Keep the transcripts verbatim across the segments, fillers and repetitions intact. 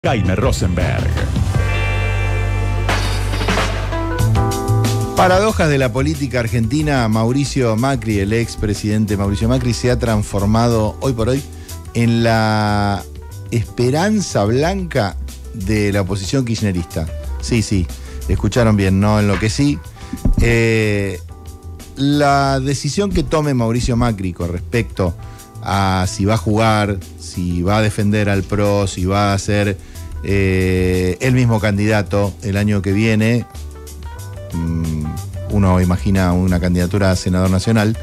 Jaime Rosenberg. Paradojas de la política argentina. Mauricio Macri, el expresidente Mauricio Macri, se ha transformado hoy por hoy en la esperanza blanca de la oposición kirchnerista. Sí, sí, escucharon bien, no enloquecí. Eh, la decisión que tome Mauricio Macri con respecto a si va a jugar, si va a defender al P R O, si va a ser eh, el mismo candidato el año que viene, mmm, uno imagina una candidatura a senador nacional,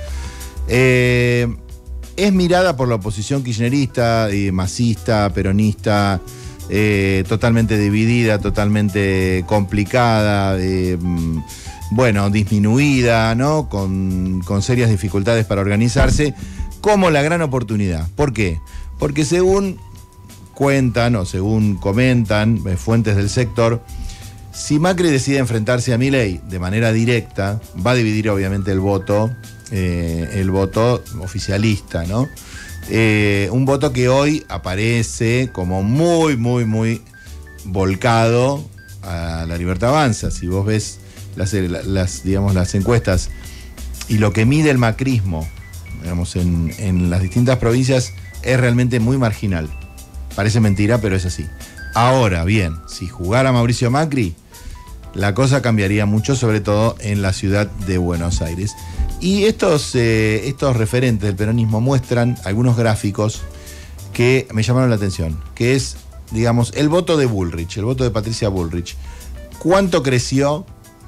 eh, es mirada por la oposición kirchnerista, eh, masista, peronista, eh, totalmente dividida, totalmente complicada, eh, bueno, disminuida, ¿no? Con, con serias dificultades para organizarse, como la gran oportunidad. ¿Por qué? Porque según cuentan o según comentan eh, fuentes del sector, si Macri decide enfrentarse a Milei de manera directa, va a dividir obviamente el voto, eh, el voto oficialista, ¿no? Eh, un voto que hoy aparece como muy, muy, muy volcado a La Libertad Avanza. Si vos ves las, las, digamos, las encuestas y lo que mide el macrismo, digamos, en, en las distintas provincias, es realmente muy marginal. Parece mentira, pero es así. Ahora, bien, si jugara Mauricio Macri, la cosa cambiaría mucho, sobre todo en la ciudad de Buenos Aires. Y estos, eh, estos referentes del peronismo muestran algunos gráficos que me llamaron la atención, que es, digamos, el voto de Bullrich, el voto de Patricia Bullrich. ¿Cuánto creció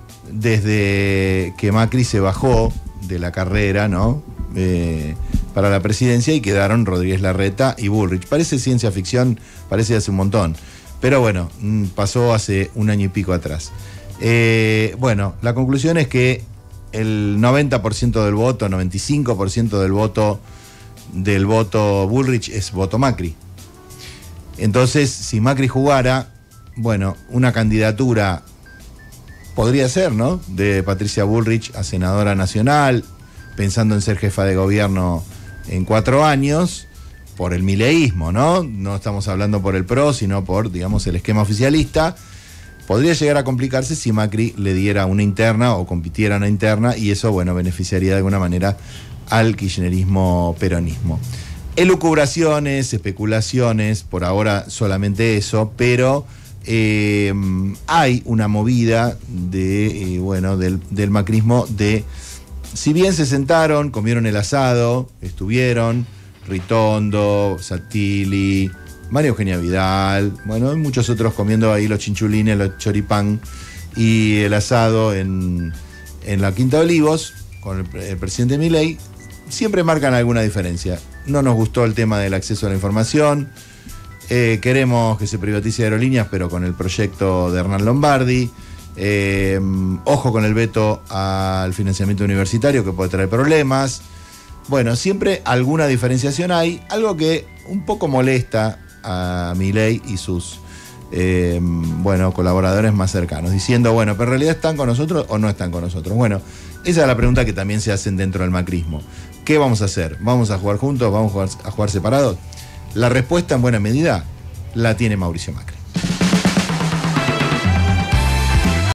desde que Macri se bajó de la carrera, ¿no? Eh, para la presidencia, y quedaron Rodríguez Larreta y Bullrich. Parece ciencia ficción, parece hace un montón, pero bueno, pasó hace un año y pico atrás. Eh, bueno, la conclusión es que el noventa por ciento del voto, noventa y cinco por ciento del voto del voto Bullrich es voto Macri. Entonces, si Macri jugara, bueno, una candidatura podría ser, ¿no?, de Patricia Bullrich a senadora nacional, pensando en ser jefa de gobierno en cuatro años, por el mileísmo, ¿no? No estamos hablando por el P R O, sino por, digamos, el esquema oficialista. Podría llegar a complicarse si Macri le diera una interna o compitiera una interna, y eso, bueno, beneficiaría de alguna manera al kirchnerismo peronismo. Elucubraciones, especulaciones, por ahora solamente eso, pero eh, hay una movida de, eh, bueno, del, del macrismo de... Si bien se sentaron, comieron el asado, estuvieron Ritondo, Santilli, María Eugenia Vidal, bueno, y muchos otros comiendo ahí los chinchulines, los choripán y el asado en, en la Quinta de Olivos con el, el presidente Milei, siempre marcan alguna diferencia. No nos gustó el tema del acceso a la información, eh, queremos que se privatice Aerolíneas, pero con el proyecto de Hernán Lombardi. Eh, ojo con el veto al financiamiento universitario, que puede traer problemas. Bueno, siempre alguna diferenciación hay, algo que un poco molesta a Milei y sus eh, bueno, colaboradores más cercanos, diciendo, bueno, pero en realidad están con nosotros o no están con nosotros. Bueno, esa es la pregunta que también se hacen dentro del macrismo. ¿Qué vamos a hacer? ¿Vamos a jugar juntos? ¿Vamos a jugar, a jugar separados? La respuesta en buena medida la tiene Mauricio Macri.